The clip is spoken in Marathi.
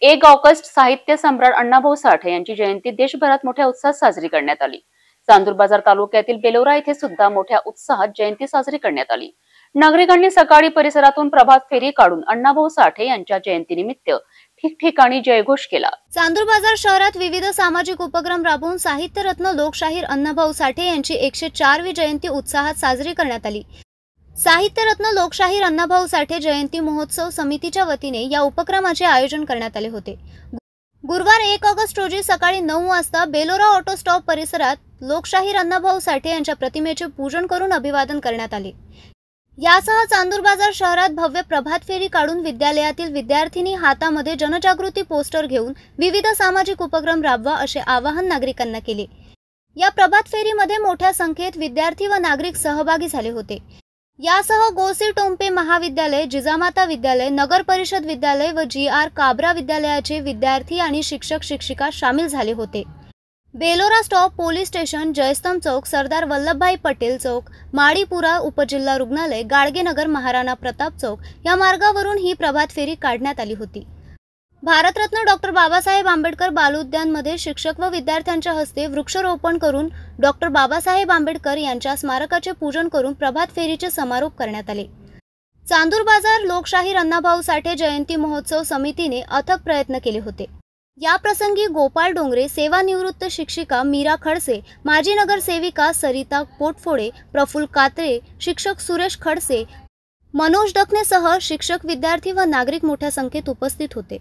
1 ऑगस्ट साहित्य सम्राट अण्णाभाऊ साठे यांची जयंती देशभरात मोठ्या उत्साहात साजरी करण्यात आली। चांदूर बाजार तालुक्यातील बेलोरा येथे सुद्धा मोठ्या उत्साहात जयंती साजरी करण्यात आली। नागरिकांनी सकाळी परिसरातून प्रभात फेरी काढून अण्णाभाऊ साठे यांच्या जयंतीनिमित्त ठिकठिकाणी जयघोष केला। चांदूर बाजार शहरात विविध सामाजिक उपक्रम राबवून साहित्यरत्न लोकशाहीर अण्णाभाऊ साठे यांची 104वी जयंती उत्साहात साजरी करण्यात आली। साहित्यरत्न लोकशाहीर अण्णाभाऊ साठे जयंती महोत्सव समितीच्या वतीने या उपक्रमाचे आयोजन करण्यात आले होते। गुरुवार 1 ऑगस्ट रोजी सकाळी 9 वाजता बेलोरा ऑटो स्टॉप परिसरात लोकशाहीर अण्णाभाऊ साठे यांच्या प्रतिमेचे पूजन करून अभिवादन करण्यात आले। यासह चांदूर बाजार शहरात भव्य प्रभात फेरी काढून विद्यालयातील विद्यार्थिनी हातामध्ये जनजागृती पोस्टर घेऊन विविध सामाजिक उपक्रम राबवा असे आवाहन नागरिकांना केले। या प्रभात फेरीमध्ये मोठ्या संख्येत विद्यार्थी व नागरिक सहभागी झाले होते। यासह गोसी टोंपे महाविद्यालय, जिजामाता विद्यालय, नगर परिषद विद्यालय व GR काबरा विद्यालयाचे विद्यार्थी आणि शिक्षक शिक्षिका सामील झाले होते। Belora stop, police station, Jaystambh चौक, सरदार वल्लभभाई पटेल चौक, माडीपुरा उपजिल्हा रुग्णालय, गाडगेनगर, महाराणा प्रताप चौक या मार्गावरून ही प्रभात फेरी काढण्यात आली होती। भारतरत्न डॉक्टर बाबासाहेब आंबेडकर बालउद्यानमध्ये शिक्षक व विद्यार्थ्यांच्या हस्ते वृक्षारोपण करून डॉक्टर बाबासाहेब आंबेडकर यांच्या स्मारकाचे पूजन करून प्रभात फेरीचे समारोप करण्यात आले। चांदूर बाजार लोकशाहीर अण्णाभाऊ साठे जयंती महोत्सव समितीने अथक प्रयत्न केले होते। या प्रसंगी गोपाळ डोंगरे, सेवानिवृत्त शिक्षिका मीरा खडसे, माजी नगरसेविका सरिता पोटफोडे, प्रफुल्ल कात्रे, शिक्षक सुरेश खडसे, मनोज डकनेसह शिक्षक, विद्यार्थी व नागरिक मोठ्या संख्येत उपस्थित होते।